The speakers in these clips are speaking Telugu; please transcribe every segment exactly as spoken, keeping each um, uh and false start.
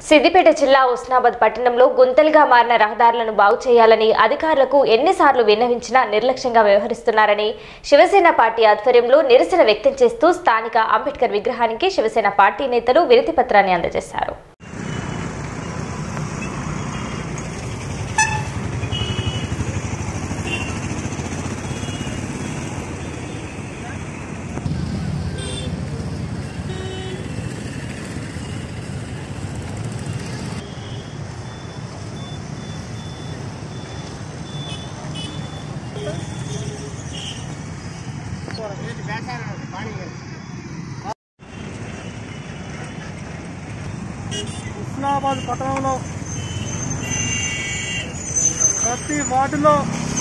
సిద్దిపేట జిల్లా ఉస్నాబాద్ పట్టణంలో గుంతలుగా మారిన రహదారులను బాగు చేయాలని అధికారులకు ఎన్నిసార్లు విన్నవించినా నిర్లక్ష్యంగా వ్యవహరిస్తున్నారని శివసేన పార్టీ ఆధ్వర్యంలో నిరసన వ్యక్తం చేస్తూ స్థానిక అంబేద్కర్ విగ్రహానికి శివసేన పార్టీ నేతలు వినతి పత్రాన్ని అందజేశారు. ఉస్నాబాద్ పట్టణంలో ప్రతి వార్డులో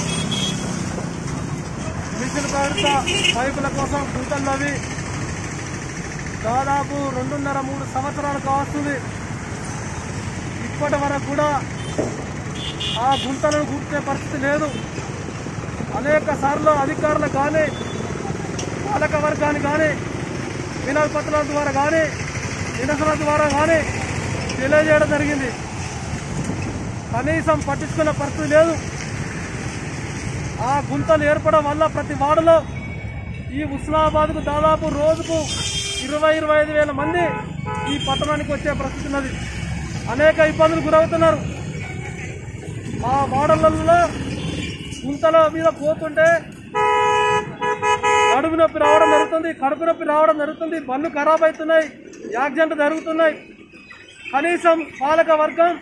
మిషన్ భద్రత పైపుల కోసం గుంతలవి దాదాపు రెండున్నర మూడు సంవత్సరాలు కావస్తుంది. ఇప్పటి వరకు కూడా ఆ గుంతలను గుర్తే పరిస్థితి లేదు. అనేక సార్లు అధికారులకు కానీ పాలక వర్గానికి కానీ వినతి పత్రాల ద్వారా కానీ నిరసన ద్వారా కానీ తెలియజేయడం జరిగింది. కనీసం పట్టించుకున్న పరిస్థితి లేదు. ఆ గుంతలు ఏర్పడడం వల్ల ప్రతి వార్డులో ఈ ఉస్నాబాద్కు దాదాపు రోజుకు ఇరవై ఇరవై ఐదు వేల మంది ఈ పట్టణానికి వచ్చే పరిస్థితి ఉన్నది. అనేక ఇబ్బందులు గురవుతున్నారు. ఆ వార్డులలో గుంతల మీద పోతుంటే కడుపు నొప్పి రావడం జరుగుతుంది, కడుపు నొప్పి రావడం జరుగుతుంది, బండ్లు ఖరాబ్ అవుతున్నాయి, యాక్సిడెంట్ జరుగుతున్నాయి. కనీసం పాలక వర్గం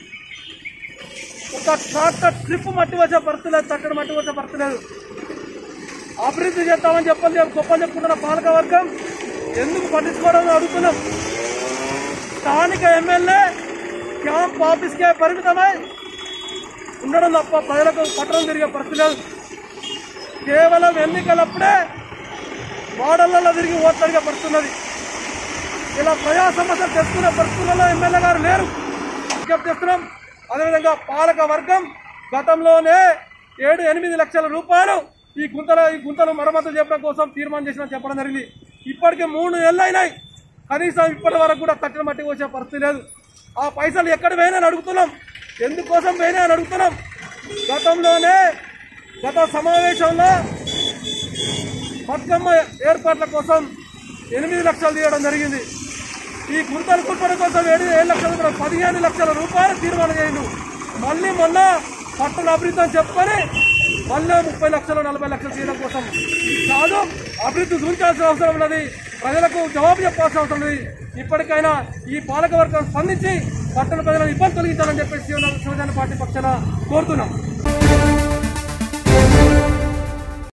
ఒక ట్రాక్టర్ ట్రిప్ మట్టి వచ్చే పరిస్థితి లేదు, తక్కడ మట్టి వచ్చే పరిస్థితి లేదు. అభివృద్ధి చేస్తామని చెప్పని గొప్పలు చెప్పుకుంటున్న పాలక వర్గం ఎందుకు పట్టించుకోవడం అడుగుతున్నాం. స్థానిక ఎమ్మెల్యే క్యాంప్ ఆఫీస్కే పరిమితమై ఉండడం తప్ప ప్రజలకు పట్టణం తిరిగే పరిస్థితి లేదు. కేవలం ఎన్నికలప్పుడే వార్డులలో తిరిగి ఓట్లు అడిగే పరిస్థితున్నది. ఇలా ప్రజా సమస్యలు తెచ్చుకునే పరిస్థితులలో ఎమ్మెల్యే గారు లేరు. విజ్ఞప్తి చేస్తున్నాం. అదేవిధంగా పాలక వర్గం గతంలోనే ఏడు ఎనిమిది లక్షల రూపాయలు ఈ గుంతల ఈ గుంతలు మరమ్మతులు చేయడం కోసం తీర్మానం చేసిన చెప్పడం జరిగింది. ఇప్పటికే మూడు నెలలు అయినాయి. కనీసం ఇప్పటి వరకు కూడా తట్టిన మట్టి వచ్చే పరిస్థితి లేదు. ఆ పైసలు ఎక్కడ పోయినా అని అడుగుతున్నాం. ఎందుకోసం పోయినా అని అడుగుతున్నాం. గతంలోనే గత సమావేశంలో బతుకమ్మ ఏర్పాట్ల కోసం ఎనిమిది లక్షలు తీయడం జరిగింది. ఈ గుంతలు కుట్పడ కోసం ఏడు ఏడు లక్షల పదిహేను లక్షల రూపాయలు తీర్మానం చేయండి. మళ్ళీ మొన్న పట్టణ అభివృద్ధి అని చెప్పని మళ్ళీ ముప్పై లక్షలు నలభై లక్షలు తీయడం కోసం కాదు, అభివృద్ధి చూపించాల్సిన అవసరం ఉన్నది. ప్రజలకు జవాబు చెప్పాల్సిన అవసరం ఉన్నది. ఇప్పటికైనా ఈ పాలక వర్గం స్పందించి పట్టణ ప్రజలను ఇబ్బంది తొలగించాలని చెప్పేసి శివసేన పార్టీ పక్షాన కోరుతున్నాం.